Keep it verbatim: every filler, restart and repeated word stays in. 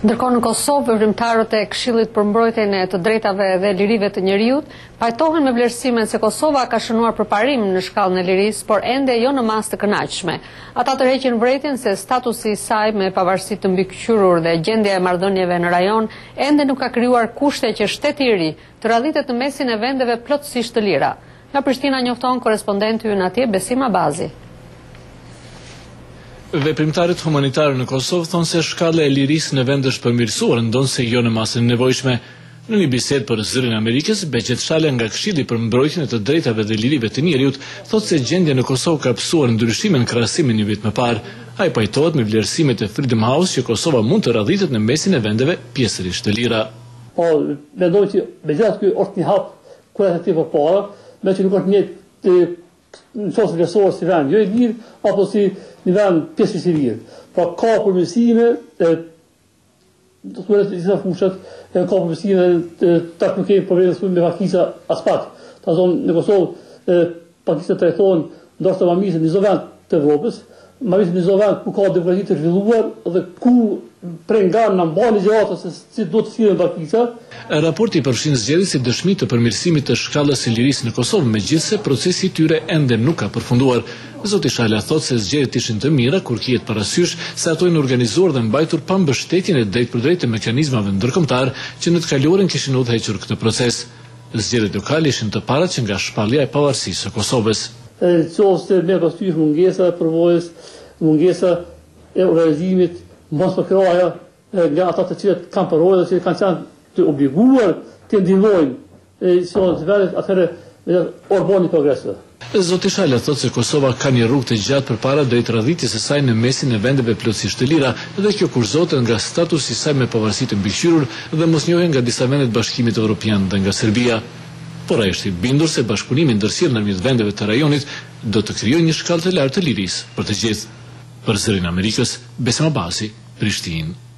Ndërkohë në Kosovë, veprimtarët e Këshillit për mbrojtjen e të drejtave dhe lirive të njerëzit pajtohen me vlerësimin se Kosova ka shënuar përparim në shkallën e lirisë, por ende jo në masë të kënaqshme. Ata tërheqin vërejtjen se statusi i saj me pavarësi të mbikëqyrur dhe gjendja e marrëdhënieve në rajon ende nuk ka krijuar kushte që shteti i ri të radhitet në mesin e vendeve plotësisht të lira. Nga Prishtina njofton korrespondenti ynë atje Besim Abazi. Veprimtarët humanitarë në Kosovë thonë se shkalla e lirisë në vend është përmirësuar, ndonse jo në masën e nevojshme. Në një bisedë për Zërin e Amerikës, Beqet Shala nga Këshilli për mbrojtjen e të drejtave dhe lirive të njerëzit thotë se gjendja në Kosovë ka pësuar ndryshime në krahasim me një vit më parë. Ai pajtohet me vlerësimet e Freedom House që Kosova mund të radhitet në mesin e vendeve pjesërisht të lira. Po, mendoj që megjithatë ky është një hap kualitativ përpara, me që nuk është një në qosë vlerësor si vend, jo i lirë, apo si një vend pjesërisht i lirë. Pra ka përmirësime, do të thotë disa fushat, ka përmirësime tak nuk kemi probleme me pakisa as pak. Ta zonë në Kosovë pakisa trajtohen ndoshta më mirë se në çdo vend të Evropës, më mirë se në çdo vend ku ka demokraci të zhvilluar dhe ku prej nga në mba ligjërata se si do të sillen pakisa. Raporti përfshin zgjedhje si dëshmi të përmirësimit të shkallës së lirisë në Kosovë, megjithse procesi i tyre ende nuk ka përfunduar. Zoti Shala thotë se zgjedhjet ishin të mira kur kihet parasysh se ato janë organizuar dhe mbajtur pa mbështetjen e drejtpërdrejtë të mekanizmave ndërkombëtar që në të kaluarën kishin udhëhequr këtë proces. Zgjedhjet lokale ishin të parat që nga shpallja e pavarësisë së Kosovës. Qoftë me parasysh mungesa e përvojës, mungesa e organizimit, mos për kraja nga ata të cilët kanë përvojë dhe që kanë qenë të obliguar të ndihmojnë si të vetë atëherë orboni progresve. Zoti Shala thotë se Kosova ka një rrugë të gjatë përpara drejt radhitjes së saj në mesin e vendeve plotësisht të lira dhe kjo kurzohet nga statusi i saj me pavarësi të mbikëqyrur dhe mosnjohje nga disa vende të Bashkimit Evropian dhe nga Serbia. Por ai është i bindur se bashkëpunimi ndërsjellë ndërmjet vendeve të rajonit do të krijojë një shkallë të lartë të lirisë për të gjithë. Për Zërin e Amerikës, Besim Abazi, Prishtinë.